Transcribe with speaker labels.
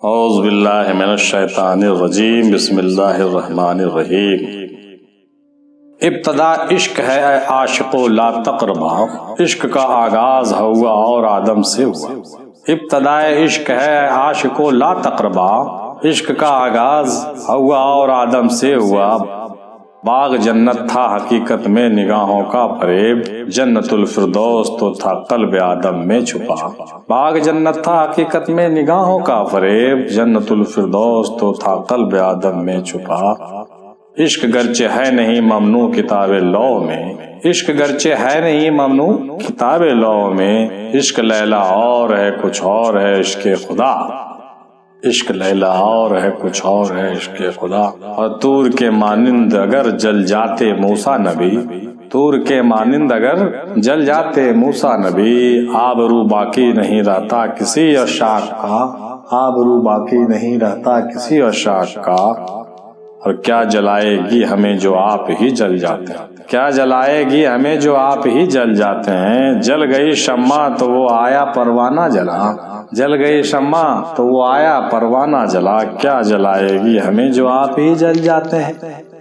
Speaker 1: اعوذ باللہ من الشیطان الرجیم بسم اللہ الرحمن الرحیم۔ ابتدا عشق ہے اے عاشقو لا تقربا، عشق کا آغاز ہوا اور آدم سے ہوا۔ ابتدا عشق ہے اے عاشقو لا تقربا، عشق کا آغاز ہوا اور آدم سے ہوا۔ باغ جنت تھا حقیقت میں نگاہوں کا فریب، جنت الفردوس تو تھا قلب آدم میں چھپا۔ باغ جنت تھا حقیقت میں نگاہوں کا فریب، جنت الفردوس تو تھا قلب آدم میں چھپا۔ عشق گرچہ ہے نہیں ممنوع کتاب لو میں، عشق گرچہ ہے نہیں ممنوع کتاب لو میں، عشق لیلا اور ہے کچھ اور ہے عشق خدا، عشق لیلا اور ہے کچھ اور ہے عشق خدا۔ اور طور کے مانند اگر جل جاتے موسیٰ نبی، طور کے مانند اگر جل جاتے موسیٰ نبی، آبرو باقی نہیں رہتا کسی عشاق کا، آبرو باقی نہیں رہتا کسی عشاق کا۔ اور کیا جلائے گی ہمیں جو آپ ہی جل جاتے ہیں، کیا جلائے گی ہمیں جو آپ ہی جل جاتے ہیں۔ جل گئی شمع تو وہ آیا پروانہ جلا، جل گئی شمع تو وہ آیا پروانہ جلا، کیا جلائے گی ہمیں جو آپ ہی جل جاتے ہیں۔